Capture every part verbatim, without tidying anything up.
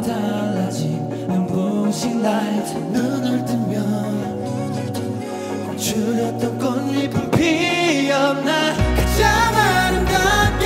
달라진 눈부신 라이트 눈을 뜨면 줄였던 꽃잎은 피었나 가장 아름답게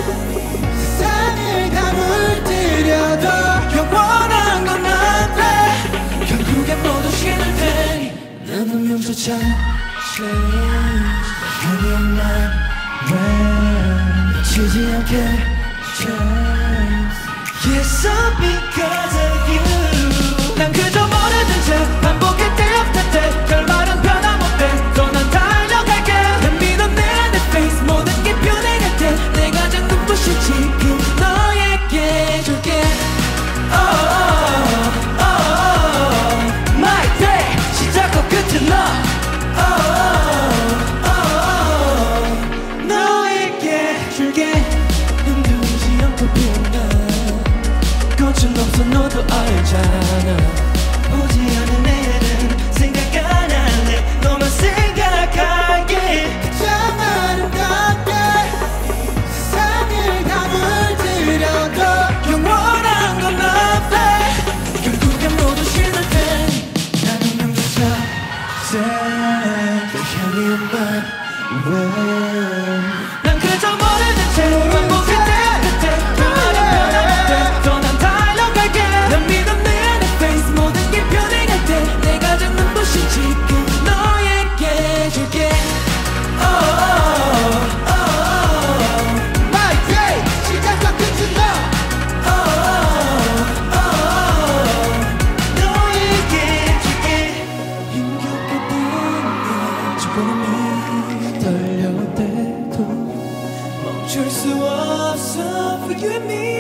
세상을 다 물들여도 영원한 건 안 돼 결국엔 모두 신을 테니 난 운명조차 change Honey on my way 지지 않게 change Yes all because of you 난 그저 모르는 채 반복할 때 없을 때 결말은 변함없대 또 난 달려갈게 난 믿어 내 안에 face 모든 게 변해갈 때 내 가장 눈부신 지금 너에게 줄게 Oh oh oh oh My day 시작과 끝은 너 Oh oh oh 너에게 줄게 흔들리지 않고 피어나 꽃은 없어 너도 알잖아 오지 않은 내일은 생각 안 할래 너만 생각할게 가장 아름답게 세상을 다 물들여도 영원한 건 없대 결국엔 모두 신을 테니 난 운명조차 sad 향이 온만 왜 난 그저 모르는 채 반복할 때 그때 결말은 변함없대 또 난 달려갈게 난 믿어 내 안에 face 모든 게 변해갈 때 내 가장 눈부신 지금 너에게 줄게 Oh oh oh oh My day 시작과 끝은 너 Oh oh oh 너에게 줄게 힘겹게 뛰는 저 걸음이 떨려대도 멈출 수 없어 for you and me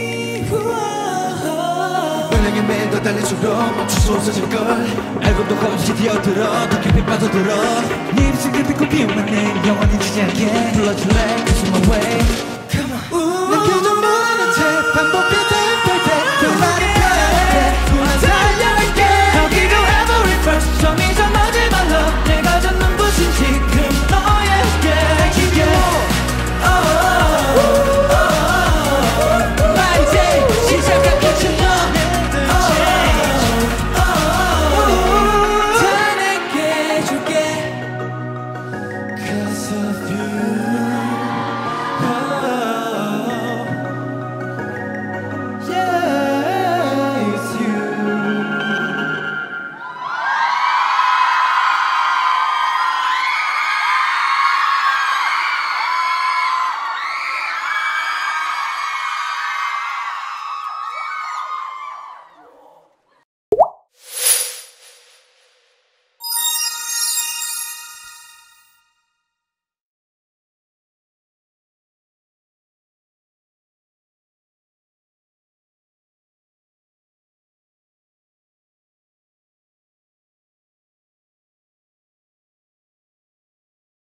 분량이 매일 더 달릴수록 멈출 수 없어질걸 알고도 없이 뛰어들어 더 깊이 빠져들어 네 입술 끝에 꽃 피우면 내일 영원히 지지 않게 불러줄래 Cause you're my way Come on